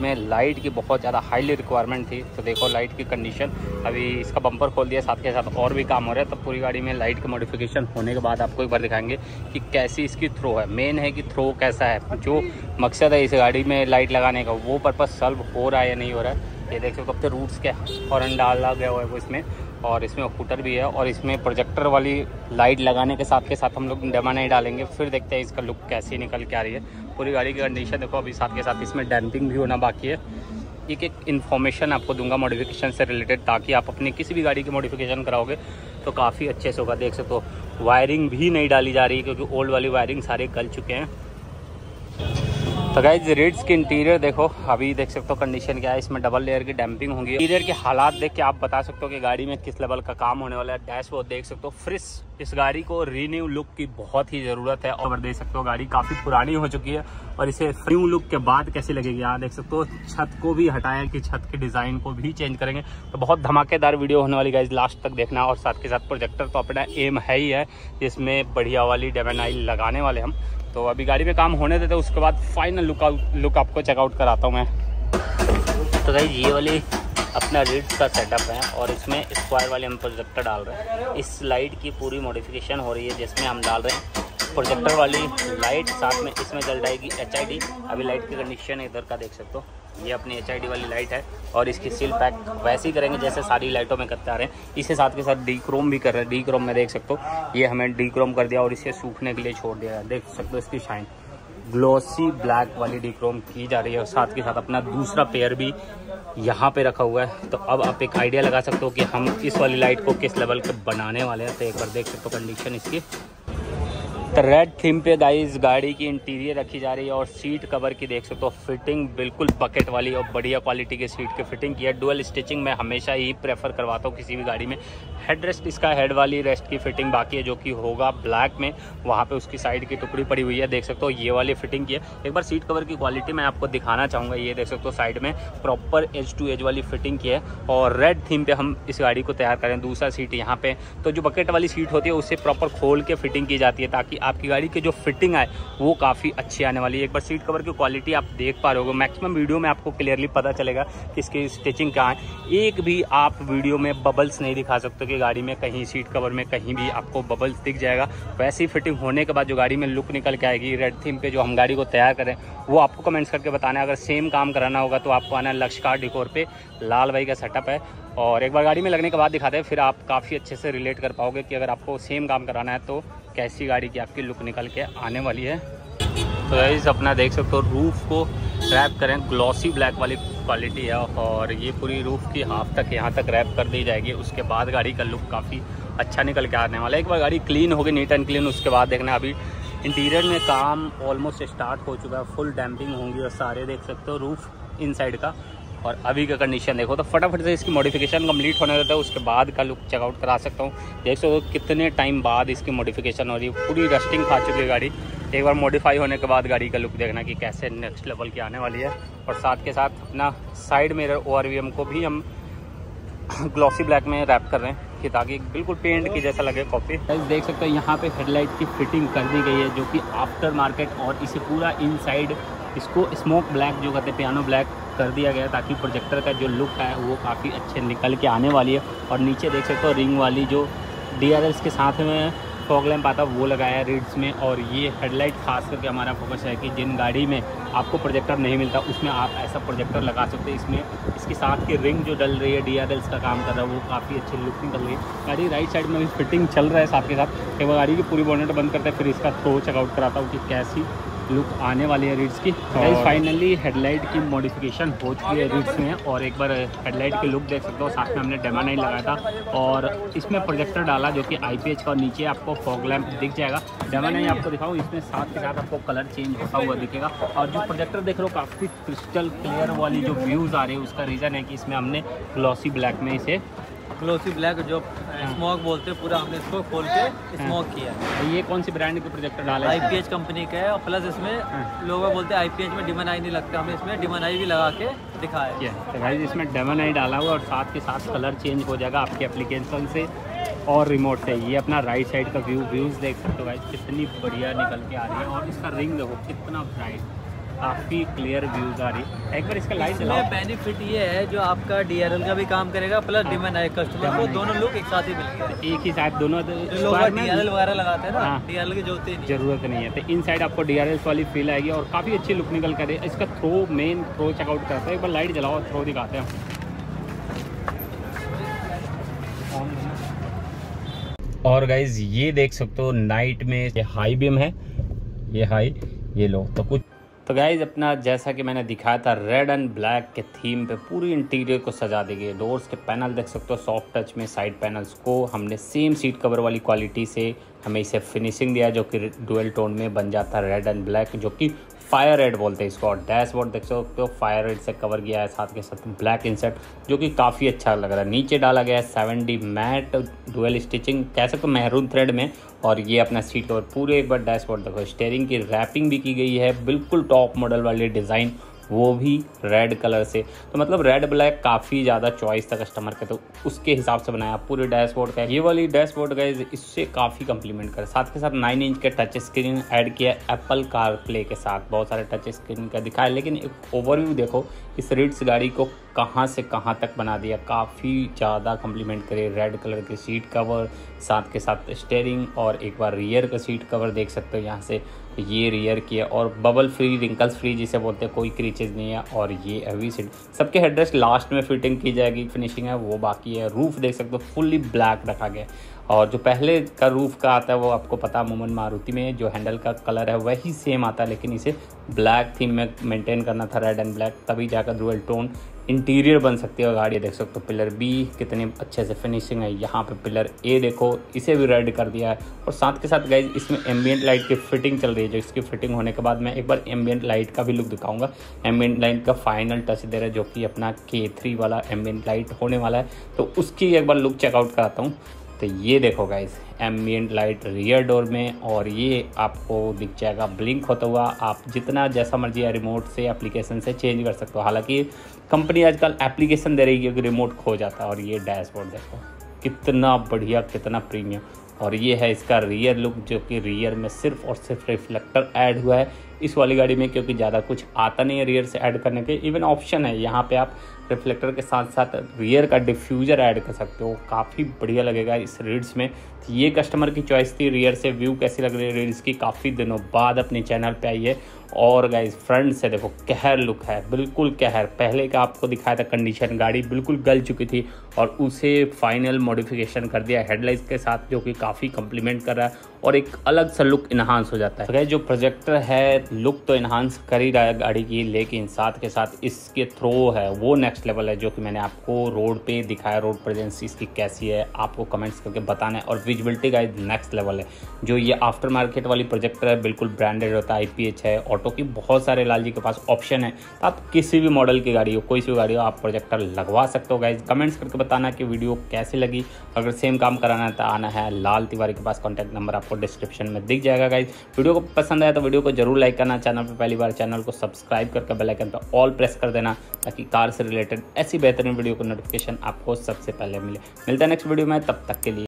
में लाइट की बहुत ज़्यादा हाईली रिक्वायरमेंट थी। तो देखो लाइट की कंडीशन, अभी इसका बम्पर खोल दिया, साथ के साथ और भी काम हो रहा है। तो पूरी गाड़ी में लाइट का मॉडिफिकेशन होने के बाद आपको एक बार दिखाएंगे कि कैसी इसकी थ्रो है। मेन है कि थ्रो कैसा है, जो मकसद है इस गाड़ी में लाइट लगाने का वो पर्पज़ सॉल्व हो रहा है या नहीं हो रहा है। ये देख सकते हो, रूट्स के हॉर्न डाला गया हुआ है वो इसमें, और इसमें हूटर भी है, और इसमें प्रोजेक्टर वाली लाइट लगाने के साथ हम लोग डेमा नहीं डालेंगे। फिर देखते हैं इसका लुक कैसी निकल के आ रही है। पूरी गाड़ी की कंडीशन देखो। अभी साथ के साथ इसमें डैम्पिंग भी होना बाकी है। एक इन्फॉर्मेशन आपको दूंगा मॉडिफिकेशन से रिलेटेड, ताकि आप अपनी किसी भी गाड़ी की मॉडिफिकेशन कराओगे तो काफ़ी अच्छे से होगा। देख सकते हो वायरिंग भी नहीं डाली जा रही, क्योंकि ओल्ड वाली वायरिंग सारे गल चुके हैं। तो गाइस रिड्स की इंटीरियर देखो, अभी देख सकते हो कंडीशन क्या है। इसमें डबल लेयर की डैम्पिंग होगी। इंटीरियर के हालात देख के आप बता सकते हो कि गाड़ी में किस लेवल का काम होने वाला है। डैशबोर्ड देख सकते हो फ्रेश, इस गाड़ी को रीन्यू लुक की बहुत ही ज़रूरत है। और देख सकते हो गाड़ी काफ़ी पुरानी हो चुकी है, और इसे न्यू लुक के बाद कैसी लगेगी यहाँ देख सकते हो। छत को भी हटाया कि छत के डिज़ाइन को भी चेंज करेंगे। तो बहुत धमाकेदार वीडियो होने वाली गाइस, लास्ट तक देखना। और साथ के साथ प्रोजेक्टर तो अपना एम है ही है, जिसमें बढ़िया वाली डेमोनाइल लगाने वाले हम। तो अभी गाड़ी में काम होने देते, उसके बाद फाइनल लुक आपको चेकआउट कराता हूँ मैं। तो गाइस ये वाली अपना रिड्स का सेटअप है, और इसमें स्क्वायर वाले हम प्रोजेक्टर डाल रहे हैं। इस लाइट की पूरी मॉडिफिकेशन हो रही है, जिसमें हम डाल रहे हैं प्रोजेक्टर वाली लाइट, साथ में इसमें जल जाएगी HID। अभी लाइट की कंडीशन इधर का देख सकते हो, ये अपनी HID वाली लाइट है, और इसकी सील पैक वैसे ही करेंगे जैसे सारी लाइटों में करते आ रहे हैं। इसके साथ के साथ डी क्रोम भी कर रहे हैं। डी क्रोम में देख सकते हो, ये हमें डी क्रोम कर दिया और इसे सूखने के लिए छोड़ दिया है। देख सकते हो इसकी शाइन ग्लोसी ब्लैक वाली डी क्रोम की जा रही है, और साथ के साथ अपना दूसरा पेयर भी यहाँ पे रखा हुआ है। तो अब आप एक आइडिया लगा सकते हो कि हम इस वाली लाइट को किस लेवल के बनाने वाले हैं। तो एक बार देख सकते हो कंडीशन इसकी। तो रेड थीम पे गाइस गाड़ी की इंटीरियर रखी जा रही है, और सीट कवर की देख सकते हो फिटिंग बिल्कुल बकेट वाली और बढ़िया क्वालिटी की सीट की फिटिंग की है। डुअल स्टिचिंग मैं हमेशा ही प्रेफर करवाता हूँ किसी भी गाड़ी में। हेड रेस्ट, इसका हेड वाली रेस्ट की फिटिंग बाकी है, जो कि होगा ब्लैक में। वहाँ पे उसकी साइड की टुकड़ी पड़ी हुई है, देख सकते हो ये वाली फिटिंग की है। एक बार सीट कवर की क्वालिटी मैं आपको दिखाना चाहूँगा। ये देख सकते हो साइड में प्रॉपर एज टू एज वाली फिटिंग की है, और रेड थीम पे हम इस गाड़ी को तैयार करें। दूसरा सीट यहाँ पे, तो जो बकेट वाली सीट होती है उसे प्रॉपर खोल के फिटिंग की जाती है, ताकि आपकी गाड़ी की जो फिटिंग आए वो काफ़ी अच्छी आने वाली है। एक बार सीट कवर की क्वालिटी आप देख पा रहे हो, मैक्सिमम वीडियो में आपको क्लियरली पता चलेगा कि इसकी स्टिचिंग क्या है। एक भी आप वीडियो में बबल्स नहीं दिखा सकते कि गाड़ी में कहीं सीट कवर में कहीं भी आपको बबल्स दिख जाएगा। वैसी फिटिंग होने के बाद जो गाड़ी में लुक निकल के आएगी रेड थीम पे, जो हम गाड़ी को तैयार करें, वो आपको कमेंट्स करके बताना है। अगर सेम काम कराना होगा तो आपको आना है लक्ष्य कार डेकोर पे, लाल भाई का सेटअप है। और एक बार गाड़ी में लगने के बाद दिखाते हैं, फिर आप काफ़ी अच्छे से रिलेट कर पाओगे कि अगर आपको सेम काम कराना है तो कैसी गाड़ी की आपकी लुक निकल के आने वाली है। तो गाइस अपना देख सकते हो रूफ़ को रैप करें, ग्लॉसी ब्लैक वाली क्वालिटी है, और ये पूरी रूफ़ की हाफ तक यहाँ तक रैप कर दी जाएगी। उसके बाद गाड़ी का लुक काफ़ी अच्छा निकल के आने वाला है। एक बार गाड़ी क्लीन होगी, नीट एंड क्लीन, उसके बाद देखना। अभी इंटीरियर में काम ऑलमोस्ट स्टार्ट हो चुका है, फुल डैम्पिंग होंगी और सारे देख सकते हो रूफ़ इनसाइड का। और अभी का कंडीशन देखो, तो फटाफट से इसकी मॉडिफिकेशन कंप्लीट होने देता है, उसके बाद का लुक चेकआउट करा सकता हूँ। देख सकते हो कितने टाइम बाद इसकी मॉडिफिकेशन हो रही है। पूरी रस्टिंग खा चुकी है गाड़ी। एक बार मॉडिफाई होने के बाद गाड़ी का लुक देखना कि कैसे नेक्स्ट लेवल की आने वाली है। और साथ के साथ अपना साइड मिरर ORVM को भी हम ग्लॉसी ब्लैक में रैप कर रहे हैं, कि ताकि बिल्कुल पेंट की जैसा लगे कॉपी। देख सकते हो यहाँ पे हेडलाइट की फिटिंग कर दी गई है, जो कि आफ्टर मार्केट, और इसे पूरा इनसाइड इसको स्मोक ब्लैक जो कहते हैं, पियानो ब्लैक कर दिया गया, ताकि प्रोजेक्टर का जो लुक है वो काफ़ी अच्छे निकल के आने वाली है। और नीचे देख सकते हो रिंग वाली जो DRLs के साथ में फॉग लैंप आता है वो लगाया है रिड्स में। और ये हेडलाइट खास करके हमारा फोकस है कि जिन गाड़ी में आपको प्रोजेक्टर नहीं मिलता उसमें आप ऐसा प्रोजेक्टर लगा सकते हैं। इसमें इसके साथ की रिंग जो डल रही है, DRLs का काम कर रहा है, वो काफ़ी अच्छी लुक निकल रही है। गाड़ी राइट साइड में भी फिटिंग चल रहा है साथ के साथ। एक बार गाड़ी की पूरी बोनेट बंद करते हैं, फिर इसका थ्रो चेकआउट कराता हूँ कि कैसी लुक आने वाली है रिड्स की। फाइनली हेडलाइट की मॉडिफिकेशन हो चुकी है रिड्स में, और एक बार हेडलाइट की लुक देख सकते हो। साथ में हमने डेमोनाइल लगाया था, और इसमें प्रोजेक्टर डाला जो कि IPH का, और नीचे आपको फॉग लैंप दिख जाएगा। डेमोनाइल आपको दिखाऊँ, इसमें साथ के साथ आपको कलर चेंज होता हुआ दिखेगा। और जो प्रोजेक्टर देख रहे हो काफ़ी क्रिस्टल क्लियर वाली जो व्यूज़ आ रही है, उसका रीज़न है कि इसमें हमने ग्लॉसी ब्लैक में इसे ग्लोसी ब्लैक जो स्मोक बोलते हैं, पूरा हमने इसको खोल के स्मोक किया है। ये कौन सी ब्रांड के प्रोजेक्टर डाला है? IPH कंपनी का है, और प्लस इसमें लोग बोलते हैं IPH में डिमोनाई नहीं लगता, हमने इसमें डिमोनाई भी लगा के दिखाया है। तो भाई इसमें डिमोनाई डाला हुआ, और साथ के साथ कलर चेंज हो जाएगा आपके एप्लीकेशन से और रिमोट से। ये अपना राइट साइड का व्यूज़ देख सकते हो भाई, कितनी बढ़िया निकल के आ रही है। और इसका रिंग देखो कितना ब्राइट, काफ़ी क्लियर व्यूज आ रही है। एक बार इसका लाइट इसमें जलाओ। बेनिफिट ये है जो आपका DRL का भी काम करेगा प्लस डिमन कस्टमर को दोनों लोग एक साथ ही मिलेंगे। एक ही साथ दोनों जो लोग DRL वगैरह लगाते हैं ना, हाँ। DRL की जरूरत ही नहीं। जरूरत नहीं है। तो इन साइड आपको DRL वाली फील आएगी और काफ़ी अच्छी लुक निकल कर है। इसका थ्रो, मेन थ्रो चेकआउट करते हैं। एक बार लाइट जलाओ, थ्रो दिखाते हैं। और गाइज ये देख सकते हो नाइट में ये हाई बीम है, ये हाई, ये लो। तो गाइज अपना जैसा कि मैंने दिखाया था रेड एंड ब्लैक के थीम पे पूरी इंटीरियर को सजा दी गई। डोर्स के पैनल देख सकते हो सॉफ्ट टच में, साइड पैनल्स को हमने सेम सीट कवर वाली क्वालिटी से हमें इसे फिनिशिंग दिया जो कि डुअल टोन में बन जाता है रेड एंड ब्लैक, जो कि फायर रेड बोलते हैं इसको। और डैशबोर्ड देख सकते हो फायर रेड से कवर किया है, साथ के साथ ब्लैक इंसर्ट जो कि काफ़ी अच्छा लग रहा है। नीचे डाला गया है 7D मैट डुअल स्टिचिंग, कह सकते हो मैरून थ्रेड में। और ये अपना सीट कवर पूरे एक बार डैशबोर्ड देखो, स्टीयरिंग की रैपिंग भी की गई है बिल्कुल टॉप मॉडल वाली डिज़ाइन, वो भी रेड कलर से। तो मतलब रेड ब्लैक काफ़ी ज़्यादा चॉइस था कस्टमर के, तो उसके हिसाब से बनाया पूरे डैशबोर्ड का। ये वाली डैशबोर्ड का इससे काफ़ी कंप्लीमेंट कर, साथ के साथ 9 इंच के टच स्क्रीन ऐड किया एप्पल कार प्ले के साथ, बहुत सारे टच स्क्रीन का दिखाया। लेकिन एक ओवरव्यू देखो इस रिट्स गाड़ी को कहाँ से कहाँ तक बना दिया, काफ़ी ज़्यादा कंप्लीमेंट करे। रेड कलर के सीट कवर, साथ के साथ स्टीयरिंग, और एक बार रियर का सीट कवर देख सकते हो यहाँ से, ये रियर की है। और बबल फ्री, रिंकल्स फ्री जिसे बोलते हैं, कोई क्रीचेज नहीं है। और ये हैवी सीट, सबके हेडरेस्ट लास्ट में फिटिंग की जाएगी, फिनिशिंग है वो बाकी है। रूफ देख सकते हो फुल्ली ब्लैक रखा गया। और जो पहले का रूफ का आता है वो आपको पता मोमन मारुति में जो हैंडल का कलर है वही सेम आता है, लेकिन इसे ब्लैक थीम में मेंटेन करना था, रेड एंड ब्लैक, तभी जाकर डुअल टोन इंटीरियर बन सकती है गाड़ी। देख सकते हो पिलर बी कितनी अच्छे से फिनिशिंग है। यहाँ पे पिलर ए देखो, इसे भी रेड कर दिया है। और साथ के साथ गाइज इसमें एम्बियंट लाइट की फिटिंग चल रही है, जो इसकी फिटिंग होने के बाद मैं एक बार एम्बियंट लाइट का भी लुक दिखाऊंगा। एम्बियंट लाइट का फाइनल टच दे रहा है जो कि अपना K3 वाला एम्बियंट लाइट होने वाला है, तो उसकी एक बार लुक चेकआउट कराता हूँ। तो ये देखो guys ambient light rear door में, और ये आपको दिख जाएगा ब्लिंक होता हुआ। आप जितना जैसा मर्जी या रिमोट से एप्लीकेशन से चेंज कर सकते हो। हालांकि कंपनी आजकल एप्लीकेशन दे रही है कि रिमोट खो जाता है। और ये डैशबोर्ड देखो कितना बढ़िया, कितना प्रीमियम। और ये है इसका रियर लुक, जो कि रियर में सिर्फ और सिर्फ रिफ्लेक्टर ऐड हुआ है इस वाली गाड़ी में, क्योंकि ज़्यादा कुछ आता नहीं है रियर से ऐड करने के। इवन ऑप्शन है यहाँ पे, आप रिफ्लेक्टर के साथ साथ रियर का डिफ्यूज़र ऐड कर सकते हो, काफ़ी बढ़िया लगेगा इस रिड्स में। तो ये कस्टमर की चॉइस थी। रियर से व्यू कैसी लग रही है रिड्स की, काफ़ी दिनों बाद अपने चैनल पे आई है। और गाइज फ्रंट से देखो कहर लुक है, बिल्कुल कहर। पहले का आपको दिखाया था कंडीशन, गाड़ी बिल्कुल गल चुकी थी और उसे फाइनल मॉडिफिकेशन कर दिया हेडलाइट्स के साथ, जो कि काफ़ी कम्प्लीमेंट कर रहा है और एक अलग सा लुक इन्हांस हो जाता है। तो गाइज जो प्रोजेक्टर है लुक तो इन्हांस कर ही रहा है गाड़ी की, लेकिन साथ के साथ इसके थ्रो है वो नेक्स्ट लेवल है, जो कि मैंने आपको रोड पे दिखाया। रोड प्रेजेंस इसकी कैसी है आपको कमेंट्स करके बताना है। और विजिबिलिटी गाइज नेक्स्ट लेवल है। जो ये आफ्टर मार्केट वाली प्रोजेक्टर है बिल्कुल ब्रांडेड होता है, IPH है, ऑटो की बहुत सारे लाल जी के पास ऑप्शन है। तो आप किसी भी मॉडल की गाड़ी हो, कोई सी भी गाड़ी हो, आप प्रोजेक्टर लगवा सकते हो। गाइज कमेंट्स करके बताना कि वीडियो कैसी लगी। अगर सेम काम कराना है तो आना है लाल तिवारी के पास, कॉन्टैक्ट नंबर आपको डिस्क्रिप्शन में दिख जाएगा। गाइज वीडियो को पसंद आया तो वीडियो को जरूर लाइक करना, चैनल पर पहली बार चैनल को सब्सक्राइब करके बेल आइकन पर ऑल प्रेस कर देना, ताकि कार से रिलेटेड ऐसी बेहतरीन वीडियो को नोटिफिकेशन आपको सबसे पहले मिले। मिलता है नेक्स्ट वीडियो में, तब तक के लिए।